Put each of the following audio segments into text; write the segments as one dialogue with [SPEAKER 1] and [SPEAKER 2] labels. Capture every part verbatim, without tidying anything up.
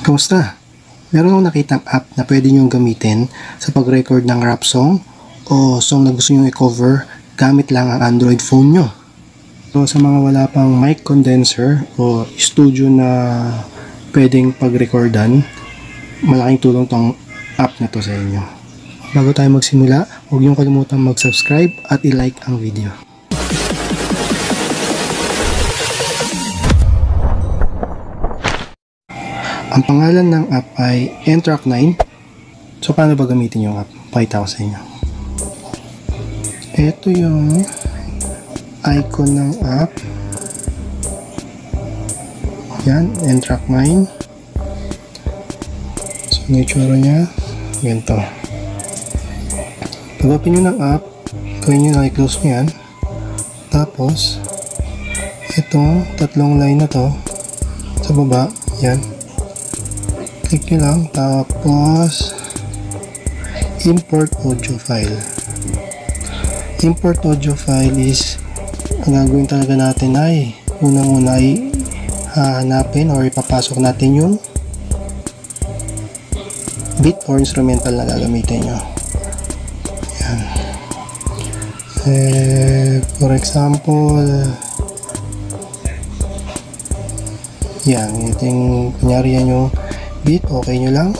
[SPEAKER 1] Kamusta? Meron akong nakitang app na pwede nyo gamitin sa pag-record ng rap song o song na gusto nyo i-cover gamit lang ang Android phone nyo. So sa mga wala pang mic condenser o studio na pwedeng pag-recordan, malaking tulong tong app na to sa inyo. Bago tayo magsimula, huwag nyo kalimutan mag-subscribe at i-like ang video. Ang pangalan ng app ay N Track nine. So, paano ba gamitin yung app? Pakita ko sa inyo. Ito yung icon ng app. Yan, N Track nine. So, yung itsura niya. Ganito. Pag-open nyo ng app, gawin nyo na i-close nyo yan. Tapos, itong tatlong line na to, sa baba, yan. Click nyo lang, tapos import audio file. Import audio file is ang gagawin talaga natin ay unang-una ay hahanapin or ipapasok natin yung beat or instrumental na gagamitin nyo. Yan. Eh, for example, yan, ito yung kunyari yan yung beat, okay nyo lang.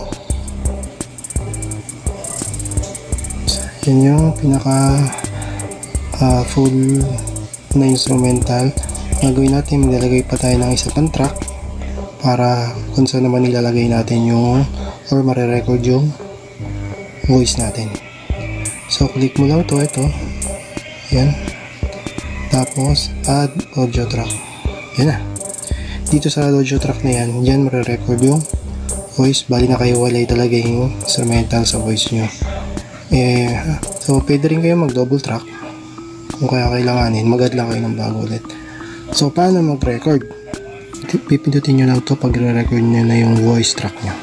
[SPEAKER 1] Yan yung pinaka uh, full na instrumental. Gagawin natin, maglalagay pa tayo ng isa pang track para kung saan naman ilalagay natin yung or marirecord yung voice natin. So click mo lang to, ito yan, tapos add audio track. Yan na, dito sa audio track na yan, yan marirecord yung voice. Bali na kayo walay talaga yung instrumental sa voice nyo. Eh, so pwede rin kayo mag double track kung kaya kailanganin, mag-add lang kayo ng bago ulit. So paano mag-record? Pipindutin nyo lang to pag re-record nyo na yung voice track nyo.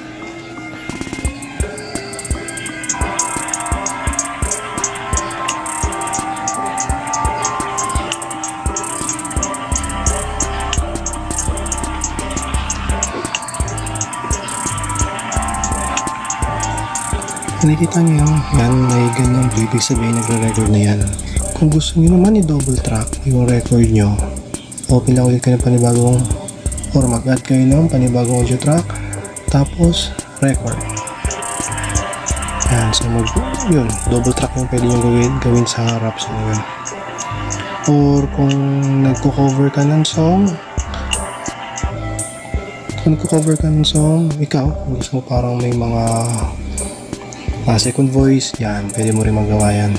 [SPEAKER 1] Nakikita nyo yan, may ganyan, ibig sabihin nagre-record na yan. Kung gusto nyo naman i-double track yung record nyo, open lang ulit kayo ng panibagong or mag-add kayo ng panibagong audio track, tapos record. Yan, so mag, yun, double track yung pwede nyo gawin, gawin sa rap song yun. Or kung nagko-cover ka ng song, kung nagko-cover ka ng song, ikaw, gusto mo parang may mga Uh, second voice, yan, pwede mo rin magawa yan.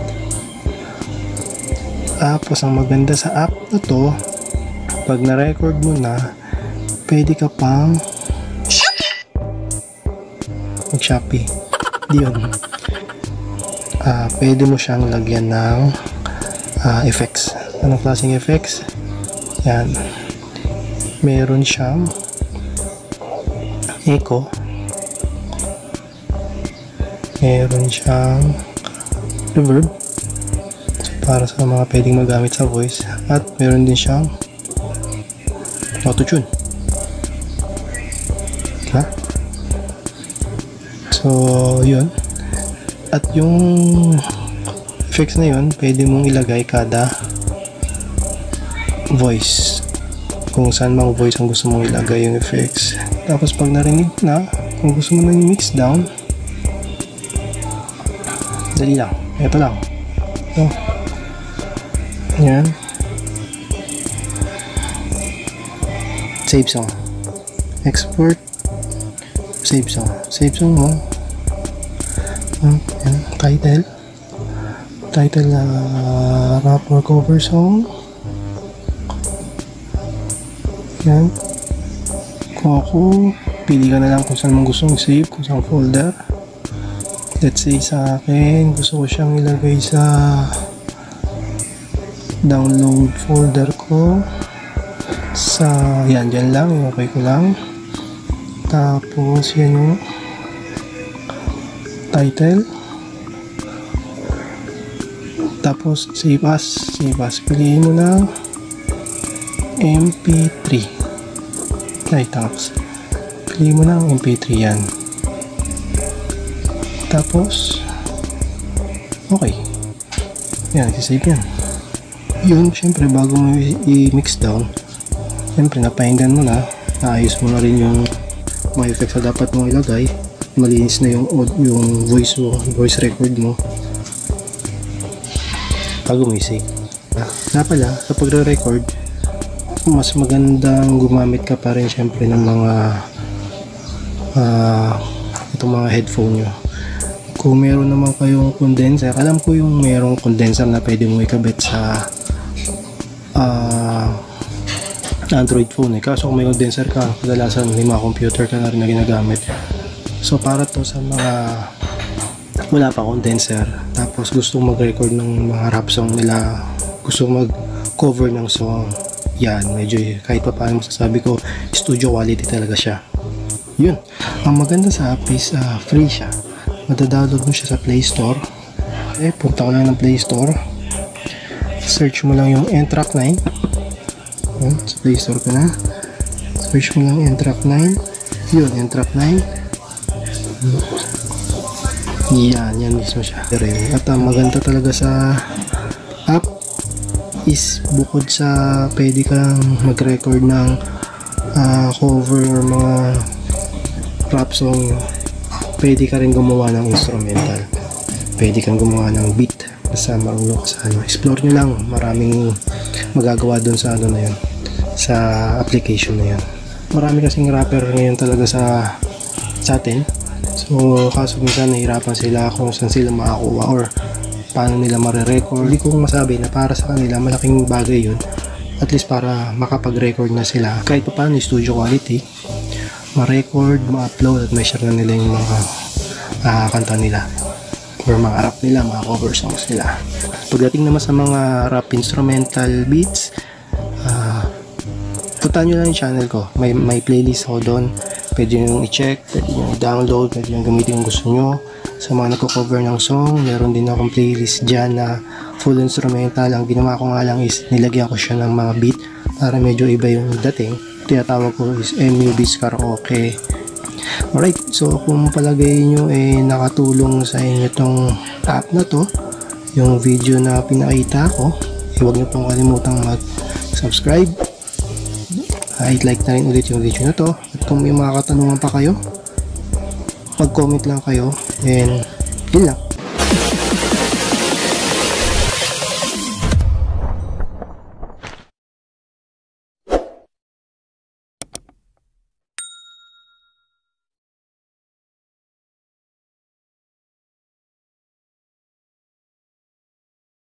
[SPEAKER 1] Tapos ang maganda sa app na to, pag na-record mo na, pwede ka pang mag-Shopee. Yun. Uh, pwede mo siyang lagyan ng uh, effects. Anong klaseng effects? Yan. Meron siyang echo. Meron siyang reverb para sa mga pwedeng magamit sa voice, at meron din siyang auto-tune. Diba? So yun, at yung effects na yun pwede mong ilagay kada voice, kung saan mang voice ang gusto mong ilagay yung effects. Tapos pag narinig na, kung gusto mo nang mix down, dali lang, ito lang. So, yan. Save song. Export. Save song. Save song mo. Uh, yan. Title. Title na uh, rap or cover song. Yan. Kung ako, pili ka na lang kung saan mong gustong save, kung saan folder. Let's say sa akin, gusto ko siyang ilagay sa download folder ko. Sa, yan, dyan lang, okay ko lang. Tapos, yan yung title. Tapos, save as. Save as. Piliin mo na M P three. Ay, tapos. pili mo ng M P three yan. Tapos okay, yan, sisave yan. Yun, syempre bago mo i-mix down, syempre napahinggan mo na, naayos mo na rin yung mga effects na dapat mo ilagay, malinis na yung yung voice mo, voice record mo bago mo i-save. Na pala, sa pagre-record, mas magandang gumamit ka pa rin syempre ng mga uh, itong mga headphone nyo. Kung meron naman kayong condenser, alam ko yung merong condenser na pwede mo ikabit sa uh, Android phone eh. Kaso kung may condenser ka, kadalasan may mga computer ka na rin na ginagamit. So para to sa mga wala pa condenser, tapos gusto mag-record ng mga rap song nila, gusto mag-cover ng song, yan, medyo kahit pa paano masasabi ko, studio quality talaga siya. Yun, ang maganda sa app is uh, free siya. Madadownload mo siya sa Play Store. Eh, punta ko lang ng Play Store, search mo lang yung N Track nine. Yun, sa Play Store ko na, search mo lang N Track nine. Yun, N Track nine. Yan, yan mismo siya. At ang maganda talaga sa app is bukod sa pwede kang mag-record ng uh, cover or mga rap song, pwede ka rin gumawa ng instrumental, pwede kang gumawa ng beat. Basta marunong sa ano, explore nyo lang, maraming magagawa doon sa ano na yun, sa application na yun. Marami kasing rapper ngayon talaga sa sa atin, so kaso minsan nahirapan sila kung saan sila makakuha or paano nila mare-record. Hindi ko masabi na para sa kanila malaking bagay yun, at least para makapag-record na sila kahit pa paano studio quality, ma-record, ma-upload at may share na nila yung mga uh, kanta nila or mga rap nila, mga cover songs nila. Pagdating naman sa mga rap instrumental beats, uh, puntaan nyo lang yung channel ko, may, may playlist ako doon, pwede nyo i-check, pwede nyo i-download, pwede nyo gamitin kung gusto nyo. Sa mga nagko-cover ng song, meron din akong playlist dyan na full instrumental. Ang ginawa ko nga lang is nilagyan ko siya ng mga beat para medyo iba yung dating. Tinatawag ko is M U Beats Karaoke. Alright, so kung palagay nyo eh nakatulong sa inyo tong app na to, yung video na pinakita ko, eh, huwag nyo pong kalimutang mag-subscribe, i-like na rin ulit yung video na to. At kung may mga katanungan pa kayo, mag-comment lang kayo, and yun lang.